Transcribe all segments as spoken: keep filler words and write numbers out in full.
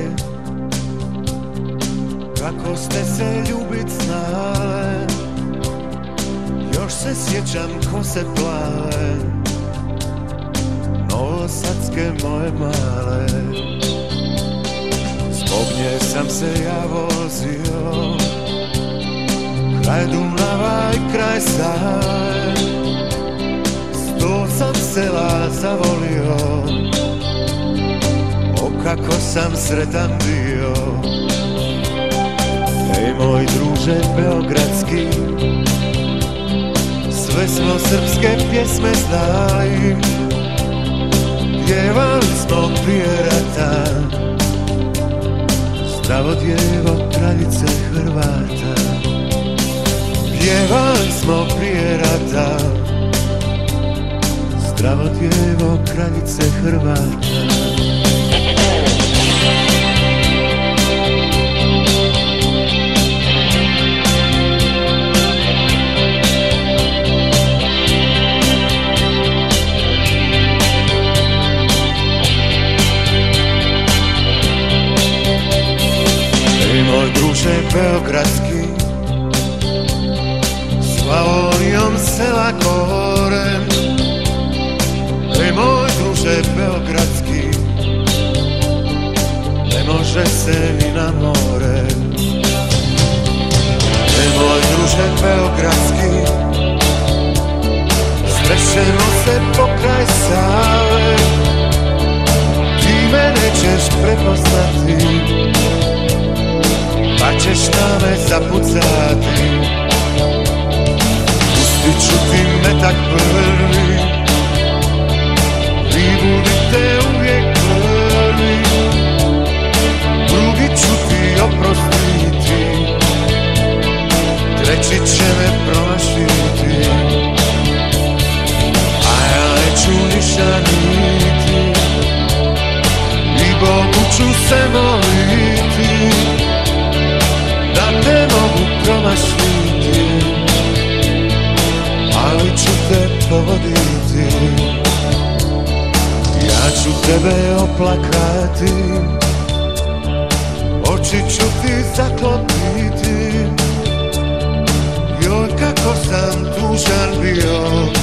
kako ste se ljubit znale, još se sjećam kose plave, novosadske moje male. Zbog nje sam se ja vozio kraj Dunava i kraj Save, sto sam sela zavolio, o kako sam sretan bio. Ej moj druže beogradski, sve smo srpske pjesme znali, pjevali smo prije rata, zdravo djevo kraljice Hrvata. Pjevali smo prije rata, zdravo djevo kraljice Hrvata. Ej moj druže beogradski, Slavonijom sela korem. Ej moj druže beogradski, ne može se ni na more. Ej moj druže beogradski, srećemo se pokraj Save, ti me nećeš prepoznati, pa ćeš na me zapucati. Pustit ću ti metak prvi, vi budite uvijek prvi, drugi ću ti oprostiti, treći će me promašiti. A ja neću ništa niti, i Bogu ću se moliti, da te mogu promašiti, ali ću te povoditi. Ja ću tebe oplakati, oči ću ti zaklopiti. Joj kako sam tužan bio,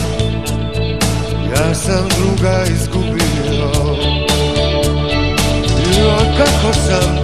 ja sam druga izgubio. Joj kako sam